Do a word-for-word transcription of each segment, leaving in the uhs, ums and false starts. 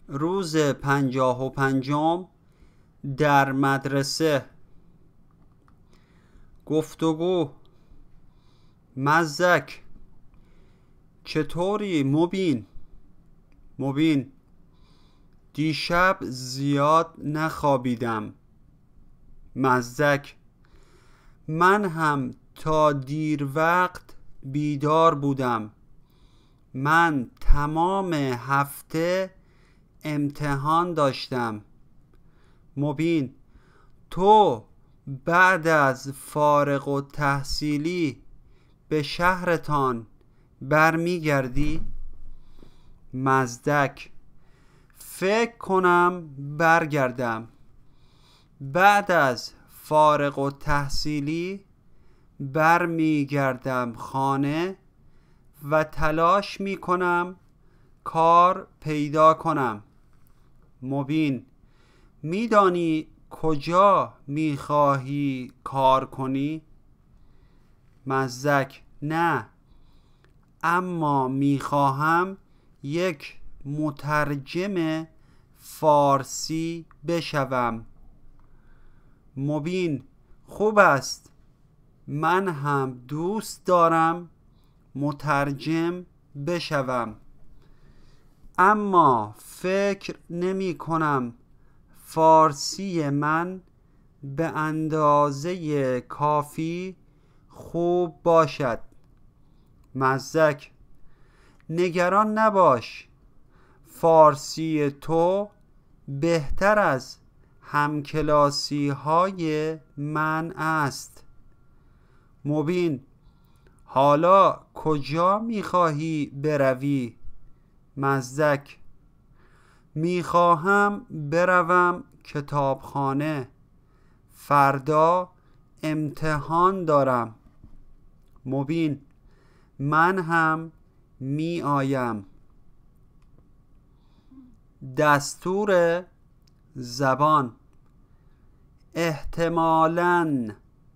روز پنجاه و پنجم در مدرسه. گفتگو. مزدک: چطوری مبین؟ مبین: دیشب زیاد نخوابیدم. مزدک: من هم تا دیر وقت بیدار بودم. من تمام هفته امتحان داشتم. مبین: تو بعد از فارغ التحصیلی به شهرتان برمیگردی؟ مزدک: فکر کنم برگردم. بعد از فارغ التحصیلی برمیگردم خانه و تلاش میکنم کار پیدا کنم. مبین: میدانی کجا میخواهی کار کنی؟ مزدک: نه، اما میخواهم یک مترجم فارسی بشوم. مبین: خوب است، من هم دوست دارم مترجم بشوم، اما فکر نمی کنم فارسی من به اندازه کافی خوب باشد. مزدک: نگران نباش، فارسی تو بهتر از همکلاسی های من است. مبین: حالا کجا میخواهی بروی؟ مزدک: میخواهم بروم کتابخانه، فردا امتحان دارم. مبین: من هم می آیم. دستور زبان. احتمالاً: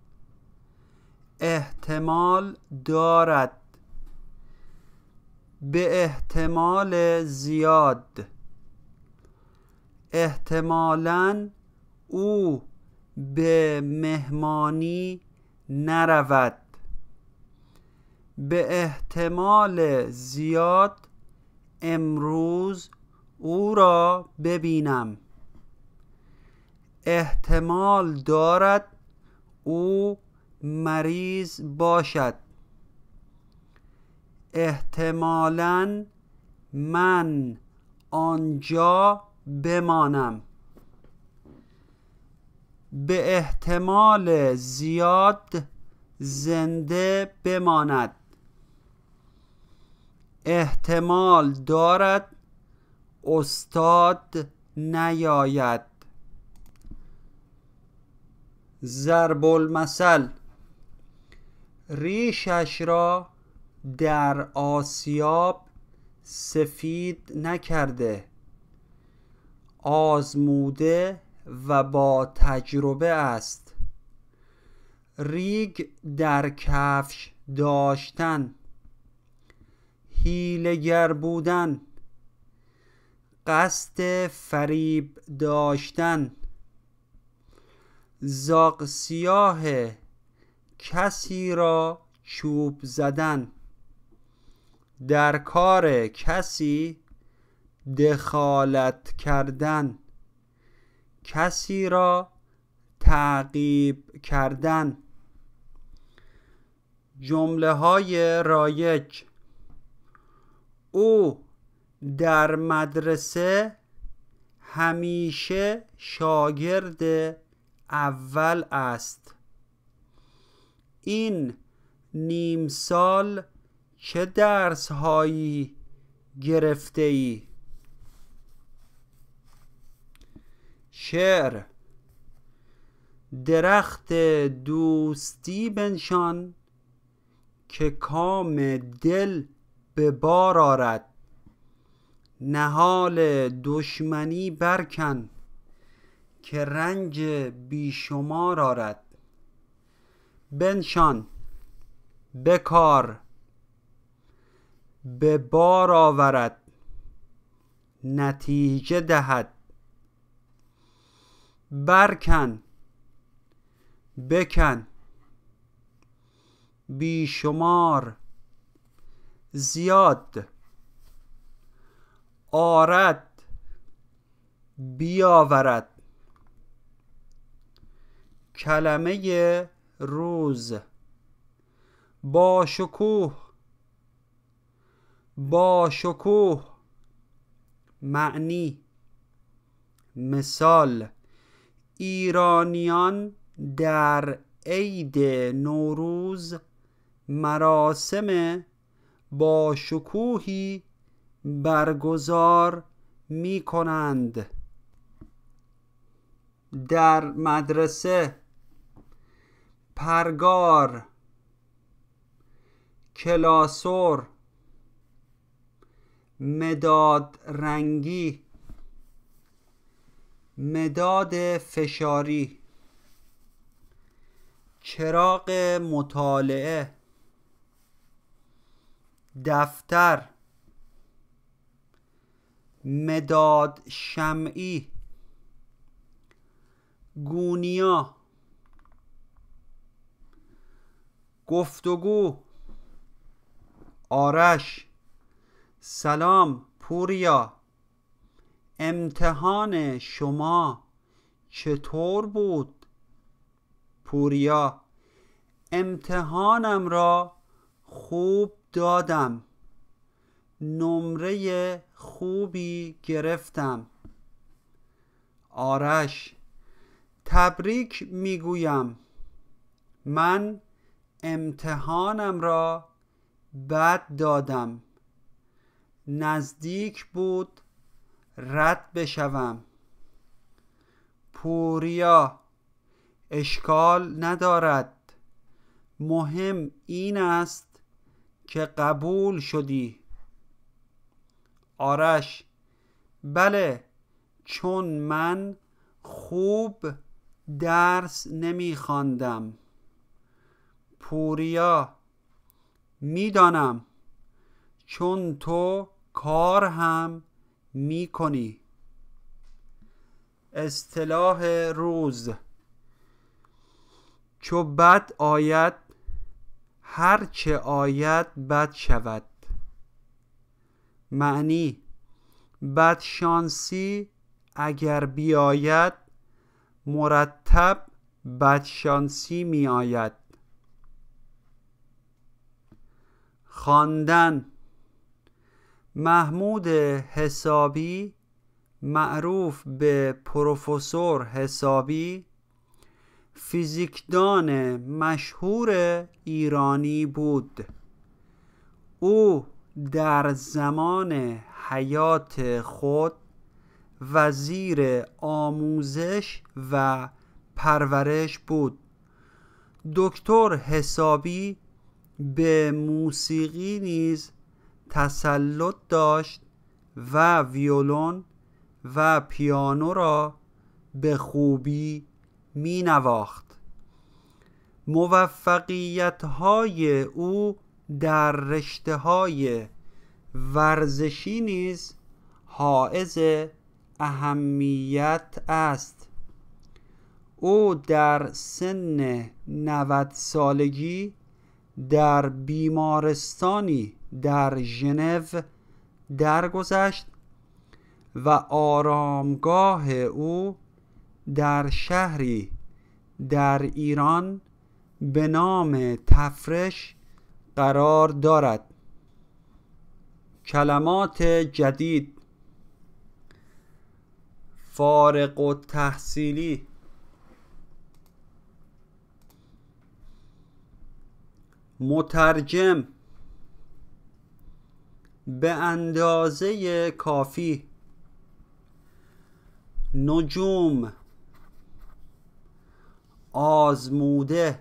احتمال دارد، به احتمال زیاد. احتمالاً او به مهمانی نرود، به احتمال زیاد امروز او را ببینم. احتمال دارد او مریض باشد. احتمالاً من آنجا بمانم، به احتمال زیاد زنده بماند. احتمال دارد استاد نیاید. ضرب المثل: ریشش را در آسیاب سفید نکرده، آزموده و با تجربه است. ریگ در کفش داشتن، حیله‌گر بودن، قصد فریب داشتن. زاغ سیاه کسی را چوب زدن، در کار کسی دخالت کردن، کسی را تعقیب کردن. جمله های رایج: او در مدرسه همیشه شاگرد اول است. این نیم سال چه درس هایی گرفته ای؟ شعر. درخت دوستی بنشان که کام دل به بار آرد. نهال دشمنی برکن که رنج بیشمار آرد. بنشان، بکار، به بار آورد. نتیجه دهد. برکن، بکن، بیشمار، زیاد، آرد، بیاورد. کلمه روز: با شکوه، با شکوه. معنی: مثال: ایرانیان در عید نوروز مراسم با شکوهی برگزار می کنند. در مدرسه: پرگار، کلاسور، مداد رنگی، مداد فشاری. چراغ مطالعه، دفتر، مداد شمعی، گونیا. گفتگو: آرش: سلام پوریا، امتحان شما چطور بود؟ پوریا: امتحانم را خوب دادم، نمره خوبی گرفتم. آرش: تبریک میگویم، من امتحانم را بد دادم، نزدیک بود رد بشوم. پوریا: اشکال ندارد، مهم این است که قبول شدی. آرش: بله، چون من خوب درس نمی‌خواندم. پوریا: میدانم، چون تو کار هم میکنی. اصطلاح روز: چو بد آید هرچه آید بد شود. معنی: بدشانسی اگر بیاید مرتب بدشانسی می آید. خواندن: محمود حسابی، معروف به پروفسور حسابی، فیزیکدان مشهور ایرانی بود. او در زمان حیات خود وزیر آموزش و پرورش بود. دکتر حسابی به موسیقی نیز تسلط داشت و ویولون و پیانو را به خوبی می نواخت. موفقیت‌های او در رشته‌های ورزشی نیز حائز اهمیت است. او در سن نود سالگی در بیمارستانی در ژنو درگذشت و آرامگاه او در شهری در ایران به نام تفرش قرار دارد. کلمات جدید: فارغ التحصیلی، مترجم، به اندازه کافی، نجوم، آزموده،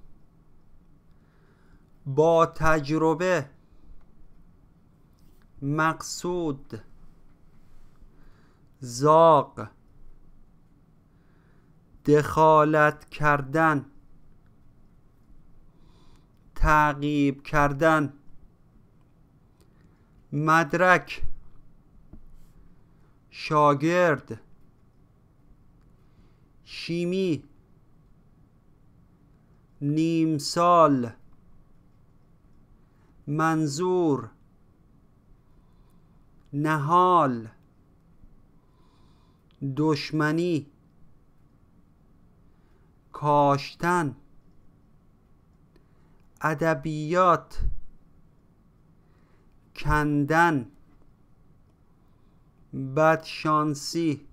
با تجربه، مقصود، زاغ، دخالت کردن، تعقیب کردن. مدرک: شاگرد، شیمی، نیم سال، منظور، نهال، دشمنی، کاشتن، ادبیات، کندن، بدشانسی،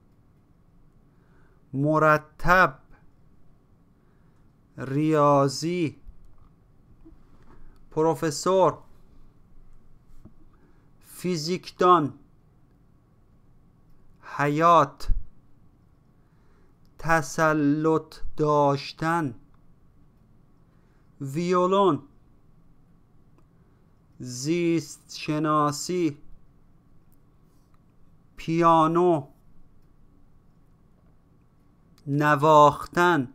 مرتب، ریاضی، پروفسور، فیزیکدان، حیات، تسلط داشتن، ویولون، زیست شناسی، پیانو، نواختن،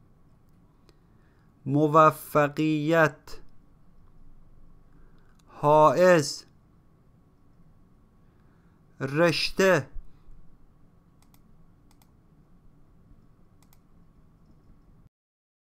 موفقیت، حائز، رشته،